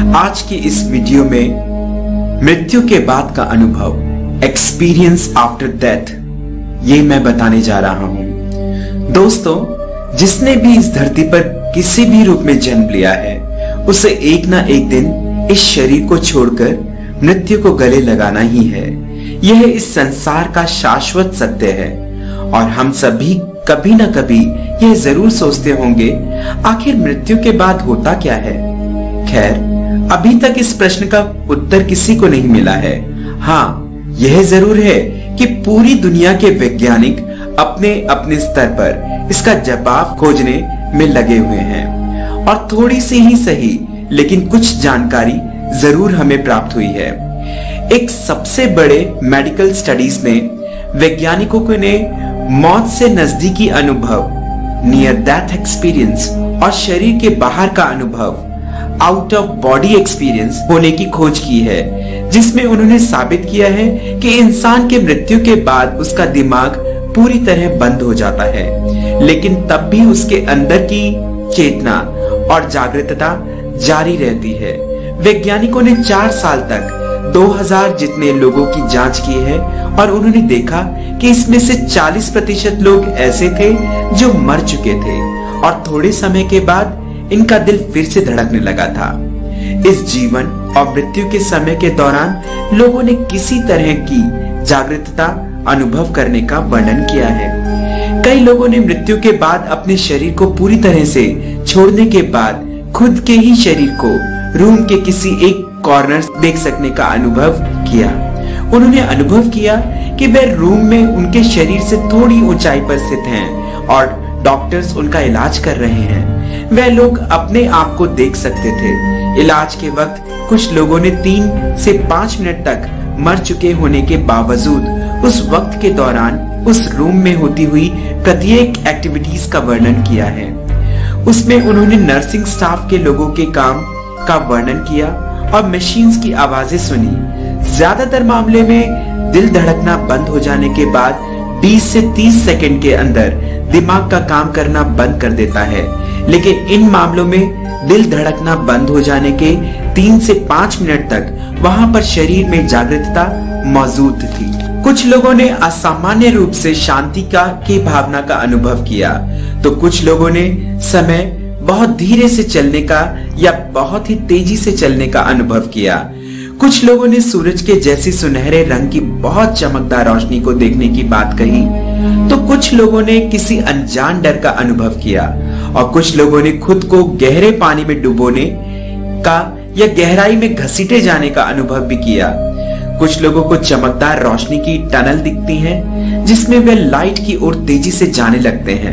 आज की इस वीडियो में मृत्यु के बाद का अनुभव, एक्सपीरियंस आफ्टर डेथ, ये मैं बताने जा रहा हूं। दोस्तों, जिसने भी इस धरती पर किसी भी रूप में जन्म लिया है, उसे एक ना एक दिन इस शरीर को छोड़कर मृत्यु को गले लगाना ही है। यह इस संसार का शाश्वत सत्य है और हम सभी कभी ना कभी यह जरूर सोचते होंगे, आखिर मृत्यु के बाद होता क्या है। खैर, अभी तक इस प्रश्न का उत्तर किसी को नहीं मिला है। हाँ, यह जरूर है कि पूरी दुनिया के वैज्ञानिक अपने अपने स्तर पर इसका जवाब खोजने में लगे हुए हैं और थोड़ी सी ही सही लेकिन कुछ जानकारी जरूर हमें प्राप्त हुई है। एक सबसे बड़े मेडिकल स्टडीज में वैज्ञानिकों ने मौत से नजदीकी अनुभव, नियर डेथ एक्सपीरियंस और शरीर के बाहर का अनुभव, आउट ऑफ बॉडी एक्सपीरियंस होने की खोज की है, जिसमें उन्होंने साबित किया है कि इंसान के मृत्यु के बाद उसका दिमाग पूरी तरह बंद हो जाता है, लेकिन तब भी उसके अंदर की चेतना और जागृतता जारी रहती है। वैज्ञानिकों ने 4 साल तक 2000 जितने लोगों की जांच की है और उन्होंने देखा कि इसमें से 40% लोग ऐसे थे जो मर चुके थे और थोड़े समय के बाद इनका दिल फिर से धड़कने लगा था। इस जीवन और मृत्यु के समय के दौरान लोगों ने किसी तरह की जागृतता अनुभव करने का वर्णन किया है। कई लोगों ने मृत्यु के बाद अपने शरीर को पूरी तरह से छोड़ने के बाद खुद के ही शरीर को रूम के किसी एक कॉर्नर देख सकने का अनुभव किया। उन्होंने अनुभव किया कि वे रूम में उनके शरीर से थोड़ी ऊंचाई पर स्थित हैं और डॉक्टर्स उनका इलाज कर रहे हैं। वे लोग अपने आप को देख सकते थे। इलाज के वक्त कुछ लोगों ने 3 से 5 मिनट तक मर चुके होने के बावजूद उस वक्त के दौरान उस रूम में होती हुई प्रत्येक एक्टिविटीज का वर्णन किया है। उसमें उन्होंने नर्सिंग स्टाफ के लोगों के काम का वर्णन किया और मशीन्स की आवाजें सुनी। ज्यादातर मामले में दिल धड़कना बंद हो जाने के बाद 20 से 30 सेकंड के अंदर दिमाग का काम करना बंद कर देता है, लेकिन इन मामलों में दिल धड़कना बंद हो जाने के 3 से 5 मिनट तक वहां पर शरीर में जागृतता मौजूद थी। कुछ लोगों ने असामान्य रूप से शांति की भावना का अनुभव किया, तो कुछ लोगों ने समय बहुत धीरे से चलने का या बहुत ही तेजी से चलने का अनुभव किया। कुछ लोगों ने सूरज के जैसी सुनहरे रंग की बहुत चमकदार रोशनी को देखने की बात कही, तो कुछ लोगों ने किसी अनजान डर का अनुभव किया और कुछ लोगों ने खुद को गहरे पानी में डुबोने का या गहराई में घसीटे जाने का अनुभव भी किया। कुछ लोगों को चमकदार रोशनी की टनल दिखती है जिसमें वे लाइट की ओर तेजी से जाने लगते हैं।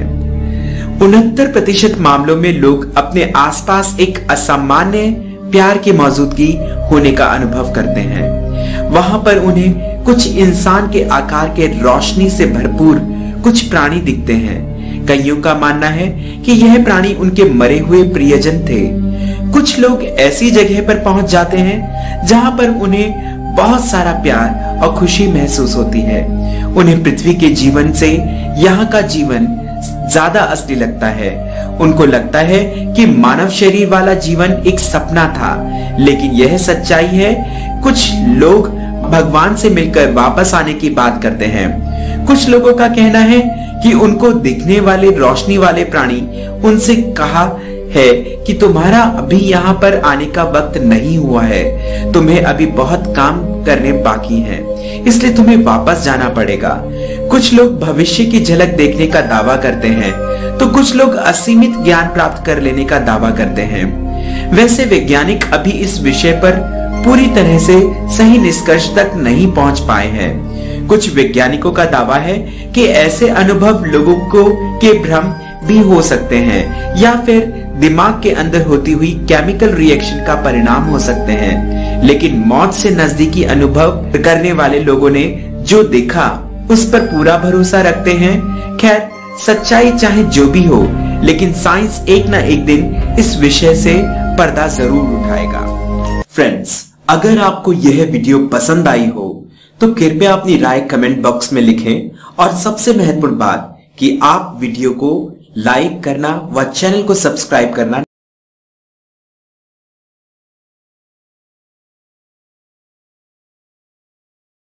69% मामलों में लोग अपने आसपास एक असामान्य प्यार की मौजूदगी होने का अनुभव करते हैं। वहां पर उन्हें कुछ इंसान के आकार के रोशनी से भरपूर कुछ प्राणी दिखते हैं। कईयों का मानना है कि यह प्राणी उनके मरे हुए प्रियजन थे। कुछ लोग ऐसी जगह पर पहुंच जाते हैं जहां पर उन्हें बहुत सारा प्यार और खुशी महसूस होती है। उन्हें पृथ्वी के जीवन से यहाँ का जीवन ज्यादा असली लगता है। उनको लगता है कि मानव शरीर वाला जीवन एक सपना था, लेकिन यह सच्चाई है। कुछ लोग भगवान से मिलकर वापस आने की बात करते हैं। कुछ लोगों का कहना है कि उनको दिखने वाले रोशनी वाले प्राणी उनसे कहा है कि तुम्हारा अभी यहाँ पर आने का वक्त नहीं हुआ है, तुम्हें अभी बहुत काम करने बाकी हैं, इसलिए तुम्हें वापस जाना पड़ेगा। कुछ लोग भविष्य की झलक देखने का दावा करते हैं, तो कुछ लोग असीमित ज्ञान प्राप्त कर लेने का दावा करते हैं। वैसे वैज्ञानिक अभी इस विषय पर पूरी तरह से सही निष्कर्ष तक नहीं पहुंच पाए हैं। कुछ वैज्ञानिकों का दावा है कि ऐसे अनुभव लोगों को के भ्रम भी हो सकते हैं या फिर दिमाग के अंदर होती हुई केमिकल रिएक्शन का परिणाम हो सकते हैं, लेकिन मौत से नजदीकी अनुभव करने वाले लोगों ने जो देखा उस पर पूरा भरोसा रखते हैं। खैर, सच्चाई चाहे जो भी हो, लेकिन साइंस एक ना एक दिन इस विषय से पर्दा जरूर उठाएगा। फ्रेंड्स, अगर आपको यह वीडियो पसंद आई हो तो कृपया अपनी राय कमेंट बॉक्स में लिखें और सबसे महत्वपूर्ण बात कि आप वीडियो को लाइक करना व चैनल को सब्सक्राइब करना